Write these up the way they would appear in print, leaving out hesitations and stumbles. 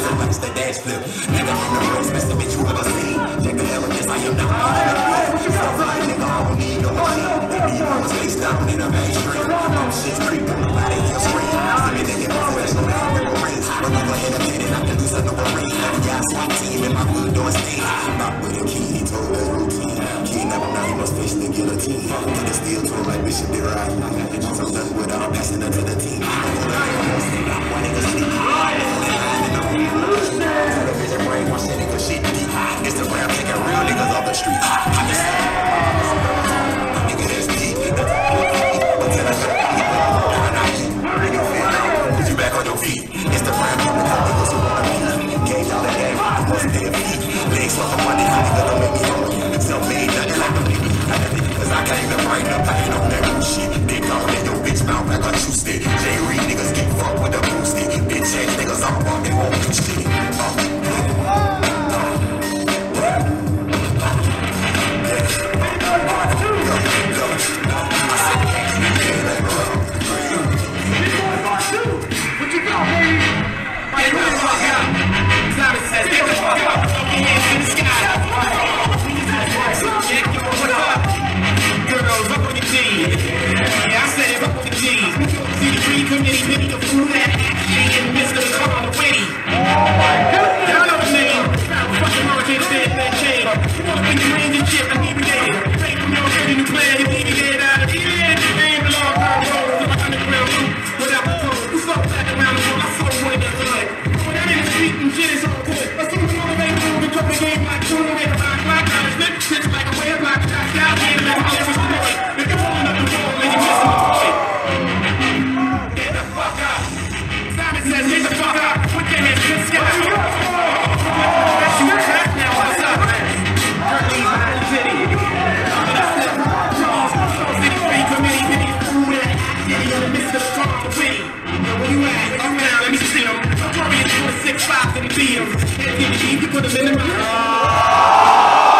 somebody's the dance flip. Nigga, I'm the most best bitch you ever seen. Nigga, elegance, I am not one. Nigga, I don't need no machine. Baby, you was face down in the mainstream. Shit's creeping, nobody can scream. See me thinking I'm professional, man, I'm with Marines. But never hit a minute, I can do something with Marines. Yeah, SWAT team in my hood doing steam. Not with a key, he told us routine. Key never know he must face the guillotine. Took a steel to him like Bishop did right. So done with her, I'm passing her to the team. I'm one nigga sleep. The vision brain, one shit nigga shit deep. Instagram taking real niggas off the street. I just nigga that's deep. Put you back on your feet. Instagram coming out niggas who wanna be. Game y'all that game, I must pay a fee. Legs for money, nigga don't make me hungry. Self-made, nothing like a baby. Cause I can't even bring the pain on that bullshit. Big dog in your bitch mouth like a shoe stick. J. Reed niggas get fucked with a boom stick. Bitch ass niggas I'm fucking won't do shit. What you got, baby? Get the fuck out. Simon says, get the fuck out. Throw your hands in the sky. What's up? Girls, up on your jeans. Yeah, I said it, up on your jeans. See the green committee, pick the food that actually in the midst of the car on the witty. Y'all know the name. Fucking Hurricane Stand that chain. You wanna think you ain't in shit, I need you there. Ain't from your ready new plan, you need to get out of here. Ain't the long time road, to my underground loop. Without the code, you so back around the world, I saw one in the hood. When I'm in the street and shit is all good. I see the motivated move and drop the game like two, make a black out of slip, shit's like a way of black, knocked out, and let me never destroy. If you're pulling up the wall, then you're missing the point. Get the fuck out. Simon says, get the fuck out. Put your hands in the sky. That's you back now, what's up? Currently behind the city. That's the city free committee, give me food and activity in the midst of the car on the witty. Where you at? Come down, let me see them. Notorious for the 6'5" and the BMs. Can't get the you put them in the mouth.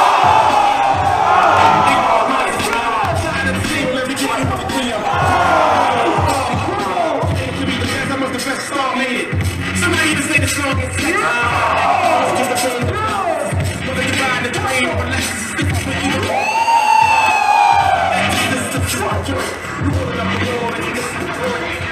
Somebody even say the song is sex. It's just a feeling of love. Whether you ride the train or Lexus, stick with you. This is the truck joint. You pulling up the wall and you listen to it.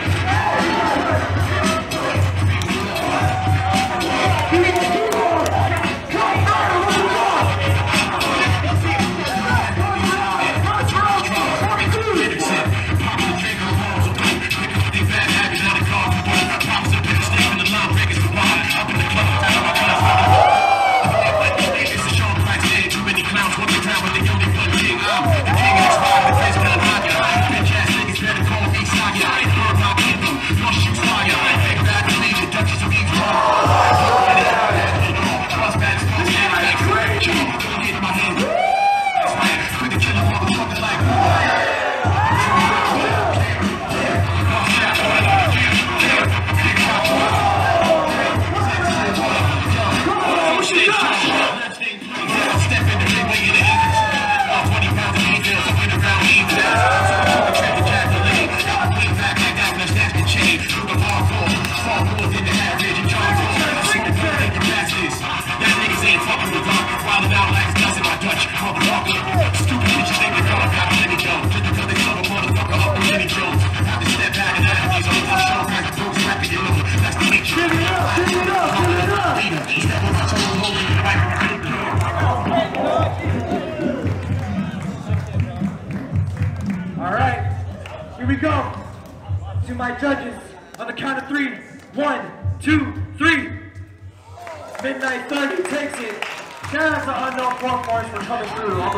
Here we go. To my judges, on the count of 3. 1, 2, 3. Midnight Thunder takes it. Shout out to Unknown Front Force for coming through.